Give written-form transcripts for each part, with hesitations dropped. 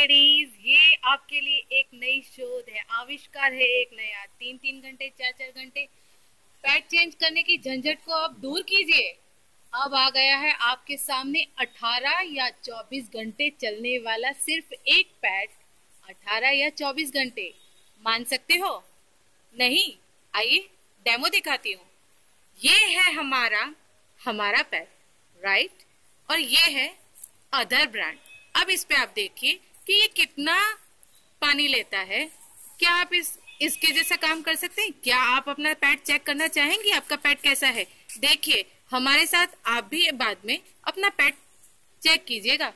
Ladies, ये आपके लिए एक नई शोध है, आविष्कार है एक नया। 3-3 घंटे 4-4 घंटे पैड चेंज करने की झंझट को आप दूर कीजिए। अब आ गया है आपके सामने 18 या 24 घंटे चलने वाला सिर्फ एक पैड। 18 या 24 घंटे, मान सकते हो? नहीं? आइए डेमो दिखाती हूँ। ये है हमारा हमारा पैड, राइट? और ये है अदर ब्रांड। अब इस पे आप देखिए कि ये कितना पानी लेता है। क्या आप इसके जैसा काम कर सकते हैं? क्या आप अपना पैड चेक करना चाहेंगे आपका पैड कैसा है? देखिए हमारे साथ आप भी बाद में अपना पैड चेक कीजिएगा।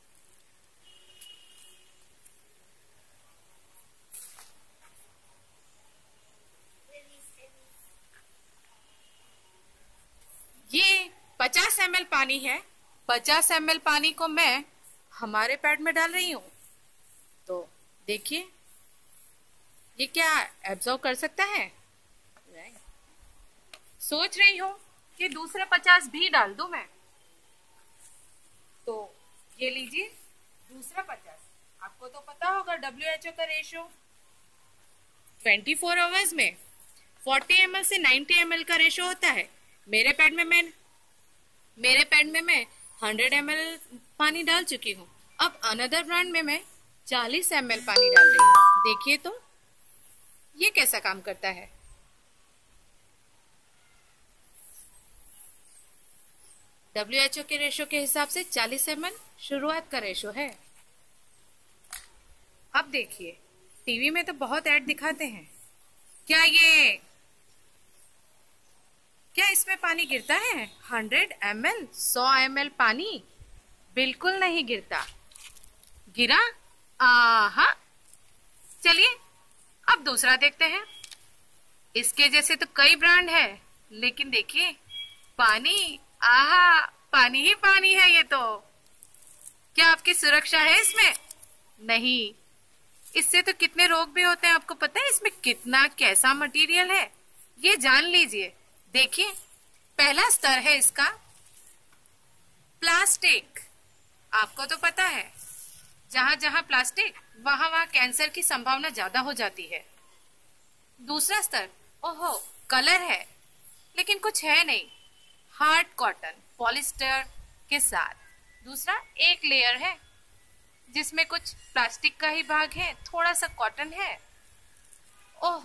ये 50 ml पानी है। 50 ml पानी को मैं हमारे पैड में डाल रही हूँ। तो देखिए ये क्या एब्जॉर्ब कर सकता है? सोच रही हूँ कि दूसरे 50 भी डाल दूं मैं। तो ये लीजिए दूसरा 50। आपको तो पता होगा WHO का रेशो 24 आवर्स में 40 ml से 90 ml का रेशो होता है। मेरे पैड में मैं 100 ml पानी डाल चुकी हूँ। अब अनदर ब्रांड में मैं 40 ml पानी डाल रही हूँ। देखिए तो ये कैसा काम करता है। WHO के रेशो के हिसाब से 40 ml शुरुआत का रेशो है। अब देखिए टीवी में तो बहुत ऐड दिखाते हैं। क्या इसमें पानी गिरता है? 100 ml 100 ml पानी बिल्कुल नहीं गिरता। गिरा? आहा। चलिए अब दूसरा देखते हैं। इसके जैसे तो कई ब्रांड है, लेकिन देखिए पानी, आहा, पानी ही पानी है ये तो। क्या आपकी सुरक्षा है इसमें? नहीं। इससे तो कितने रोग भी होते हैं। आपको पता है इसमें कितना कैसा मटेरियल है? ये जान लीजिए। देखिए पहला स्तर है इसका प्लास्टिक। आपको तो पता है जहां जहां प्लास्टिक वहां वहां कैंसर की संभावना ज्यादा हो जाती है। दूसरा स्तर, ओहो, कलर है, लेकिन कुछ है नहीं, हार्ड कॉटन पॉलिस्टर के साथ। दूसरा एक लेयर है जिसमें कुछ प्लास्टिक का ही भाग है, थोड़ा सा कॉटन है